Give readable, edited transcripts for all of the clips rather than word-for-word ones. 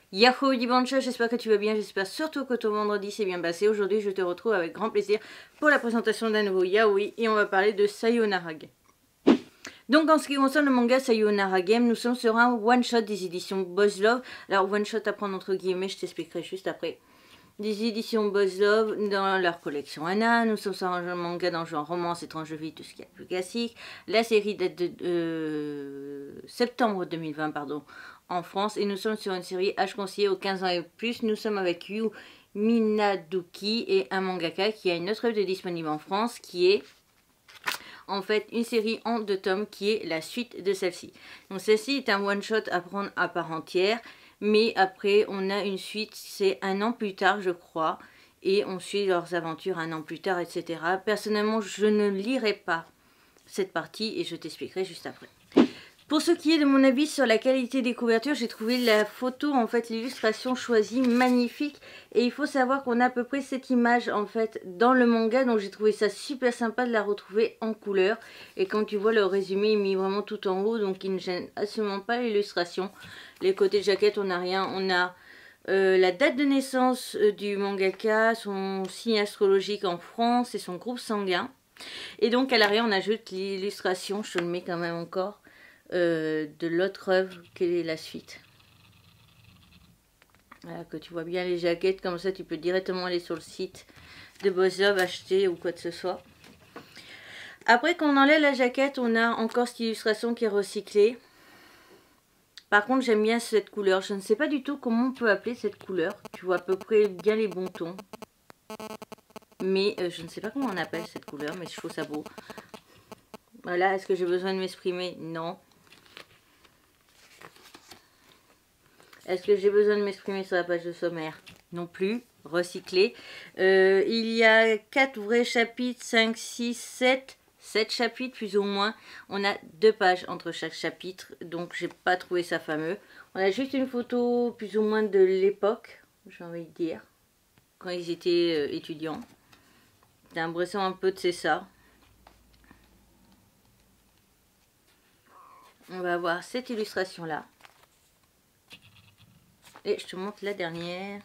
Yahoo Dibancha, j'espère que tu vas bien, j'espère surtout que ton vendredi s'est bien passé. Aujourd'hui, je te retrouve avec grand plaisir pour la présentation d'un nouveau yaoi et on va parler de Sayonara Game. Donc en ce qui concerne le manga Sayonara Game, nous sommes sur un one-shot des éditions Boys Love. Alors one-shot à prendre entre guillemets, je t'expliquerai juste après. Des éditions Boys Love dans leur collection Anna. Nous sommes sur un manga dans le genre romance, étrange vie, tout ce qui est plus classique. La série date de septembre 2020, pardon, en France. Et nous sommes sur une série H conseillée aux 15 ans et plus. Nous sommes avec Yu Minaduki et un mangaka qui a une autre œuvre de disponible en France qui est en fait une série en 2 tomes qui est la suite de celle-ci. Donc celle-ci est un one-shot à prendre à part entière. Mais après, on a une suite, c'est un an plus tard, je crois. Et on suit leurs aventures un an plus tard, etc. Personnellement, je ne lirai pas cette partie et je t'expliquerai juste après. Pour ce qui est de mon avis sur la qualité des couvertures, j'ai trouvé la photo, en fait, l'illustration choisie magnifique. Et il faut savoir qu'on a à peu près cette image, en fait, dans le manga. Donc j'ai trouvé ça super sympa de la retrouver en couleur. Et quand tu vois le résumé, il est mis vraiment tout en haut. Donc il ne gêne absolument pas l'illustration. Les côtés de jaquette, on n'a rien. On a la date de naissance du mangaka, son signe astrologique en France et son groupe sanguin. Et donc à l'arrière, on ajoute l'illustration, je te le mets quand même encore, de l'autre œuvre qui est la suite. Voilà, que tu vois bien les jaquettes, comme ça tu peux directement aller sur le site de Boys Love acheter ou quoi que ce soit. Après qu'on enlève la jaquette, on a encore cette illustration qui est recyclée. Par contre, j'aime bien cette couleur. Je ne sais pas du tout comment on peut appeler cette couleur. Tu vois à peu près bien les bons tons. Mais je ne sais pas comment on appelle cette couleur, mais je trouve ça beau. Voilà, est-ce que j'ai besoin de m'exprimer? Non. Est-ce que j'ai besoin de m'exprimer sur la page de sommaire? Non plus. Recyclé. Il y a 4 vrais chapitres, 5, 6, 7. 7 chapitres plus ou moins. On a 2 pages entre chaque chapitre. Donc j'ai pas trouvé ça fameux. On a juste une photo plus ou moins de l'époque, j'ai envie de dire. Quand ils étaient étudiants. J'ai l'impression un peu de c'est ça. On va voir cette illustration là. Et je te montre la dernière.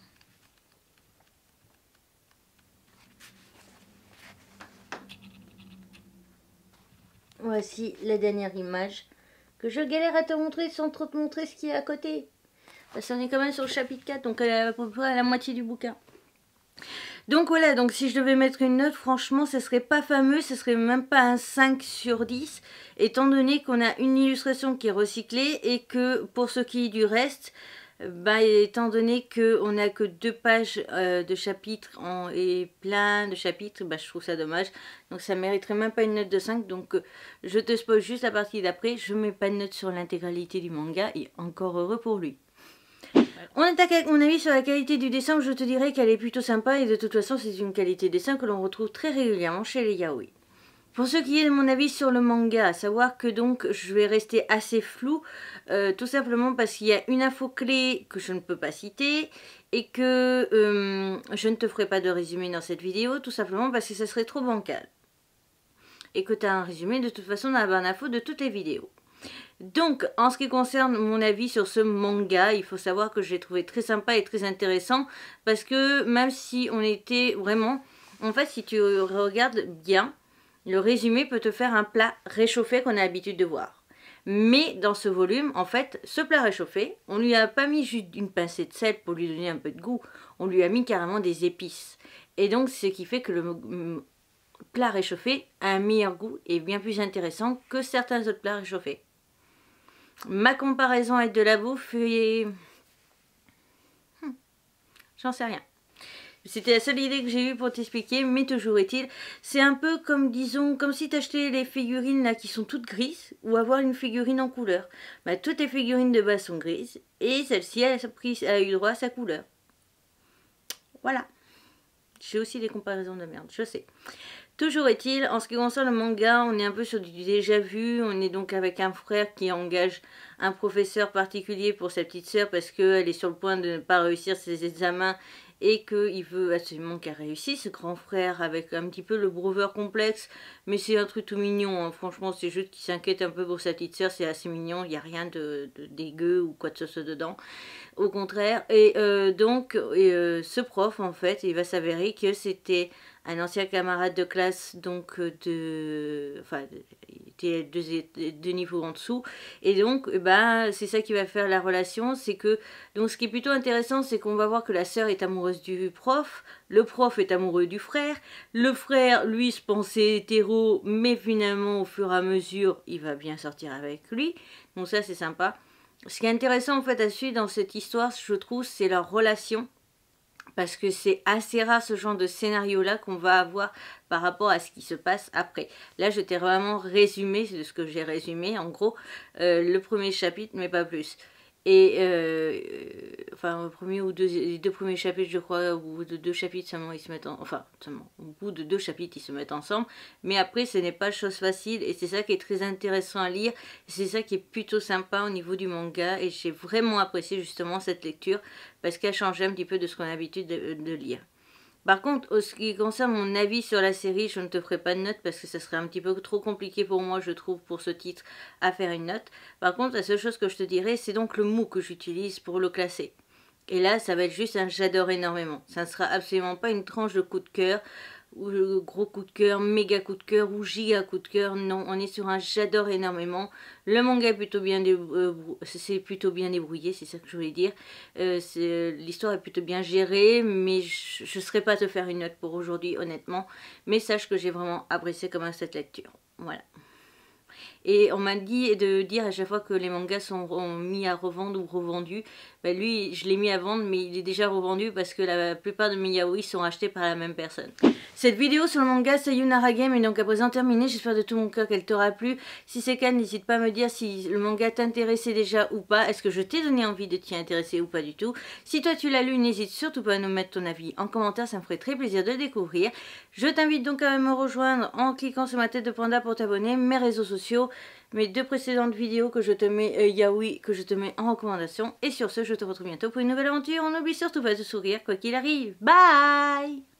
Voici la dernière image que je galère à te montrer sans trop te montrer ce qui est à côté. Parce qu'on est quand même sur le chapitre 4, donc à peu près à la moitié du bouquin. Donc voilà, donc si je devais mettre une note, franchement, ce serait pas fameux, ce serait même pas un 5 sur 10, étant donné qu'on a une illustration qui est recyclée et que pour ce qui est du reste, bah, étant donné qu'on n'a que 2 pages de chapitres et plein de chapitres, bah, je trouve ça dommage. Donc ça mériterait même pas une note de 5. Donc je te spoil juste la partie d'après. Je mets pas de note sur l'intégralité du manga et encore heureux pour lui. On attaque avec mon avis sur la qualité du dessin. Je te dirais qu'elle est plutôt sympa et de toute façon c'est une qualité de dessin que l'on retrouve très régulièrement chez les yaoi. Pour ce qui est de mon avis sur le manga, à savoir que donc je vais rester assez flou, tout simplement parce qu'il y a une info clé que je ne peux pas citer et que je ne te ferai pas de résumé dans cette vidéo, tout simplement parce que ça serait trop bancal. Et que tu as un résumé de toute façon dans la barre d'infos de toutes les vidéos. Donc, en ce qui concerne mon avis sur ce manga, il faut savoir que je l'ai trouvé très sympa et très intéressant parce que même si on était vraiment... En fait, si tu regardes bien... Le résumé peut te faire un plat réchauffé qu'on a l'habitude de voir. Mais dans ce volume, en fait, ce plat réchauffé, on lui a pas mis juste une pincée de sel pour lui donner un peu de goût. On lui a mis carrément des épices. Et donc, ce qui fait que le plat réchauffé a un meilleur goût et bien plus intéressant que certains autres plats réchauffés. Ma comparaison avec de la bouffe est... J'en sais rien. C'était la seule idée que j'ai eue pour t'expliquer, mais toujours est-il, c'est un peu comme, disons, comme si tu achetais les figurines là qui sont toutes grises, ou avoir une figurine en couleur. Bah, toutes les figurines de base sont grises, et celle-ci a eu droit à sa couleur. Voilà. J'ai aussi des comparaisons de merde, je sais. Toujours est-il, en ce qui concerne le manga, on est un peu sur du déjà vu, on est donc avec un frère qui engage un professeur particulier pour sa petite sœur parce qu'elle est sur le point de ne pas réussir ses examens et qu'il veut absolument qu'elle réussisse. Ce grand frère avec un petit peu le brother complexe, mais c'est un truc tout mignon, hein. Franchement c'est juste qu'il s'inquiète un peu pour sa petite sœur, c'est assez mignon, il n'y a rien de dégueu ou quoi de ce soit dedans, au contraire. Et ce prof en fait, il va s'avérer que c'était un ancien camarade de classe, donc enfin, il était deux niveaux en dessous, et donc c'est ça qui va faire la relation. C'est que, donc ce qui est plutôt intéressant, c'est qu'on va voir que la sœur est amoureuse du prof, le prof est amoureux du frère, le frère lui se pensait hétéro, mais finalement au fur et à mesure il va bien sortir avec lui, donc ça c'est sympa. Ce qui est intéressant en fait à suivre dans cette histoire, je trouve, c'est leur relation. Parce que c'est assez rare ce genre de scénario-là qu'on va avoir par rapport à ce qui se passe après. Là, je t'ai vraiment résumé, c'est de ce que j'ai résumé, en gros, le premier chapitre, mais pas plus. Et, enfin, les deux premiers chapitres, je crois, au bout de 2 chapitres seulement, ils se mettent au bout de 2 chapitres, ils se mettent ensemble. Mais après, ce n'est pas chose facile, et c'est ça qui est très intéressant à lire. C'est ça qui est plutôt sympa au niveau du manga, et j'ai vraiment apprécié justement cette lecture, parce qu'elle changeait un petit peu de ce qu'on a l'habitude de lire. Par contre, en ce qui concerne mon avis sur la série, je ne te ferai pas de note parce que ça serait un petit peu trop compliqué pour moi, je trouve, pour ce titre, à faire une note. Par contre, la seule chose que je te dirais, c'est donc le mot que j'utilise pour le classer. Et là, ça va être juste un j'adore énormément. Ça ne sera absolument pas une tranche de coup de cœur, ou gros coup de cœur, méga coup de cœur, ou giga coup de cœur. Non, on est sur un j'adore énormément. Le manga est plutôt bien, plutôt bien débrouillé, c'est ça que je voulais dire. L'histoire est plutôt bien gérée, mais je ne saurais pas te faire une note pour aujourd'hui, honnêtement. Mais sache que j'ai vraiment apprécié quand même cette lecture. Voilà. Et on m'a dit de dire à chaque fois que les mangas sont mis à revendre ou revendus. Ben lui, je l'ai mis à vendre, mais il est déjà revendu parce que la plupart de mes yaoi sont achetés par la même personne. Cette vidéo sur le manga Sayonara Game est donc à présent terminée. J'espère de tout mon cœur qu'elle t'aura plu. Si c'est le cas, n'hésite pas à me dire si le manga t'intéressait déjà ou pas. Est-ce que je t'ai donné envie de t'y intéresser ou pas du tout. Si toi tu l'as lu, n'hésite surtout pas à nous mettre ton avis en commentaire. Ça me ferait très plaisir de le découvrir. Je t'invite donc à me rejoindre en cliquant sur ma tête de panda pour t'abonner. Mes réseaux sociaux, mes 2 précédentes vidéos que je te mets yaoi, que je te mets en recommandation. Et sur ce, je te retrouve bientôt pour une nouvelle aventure. On n'oublie surtout pas de sourire quoi qu'il arrive. Bye!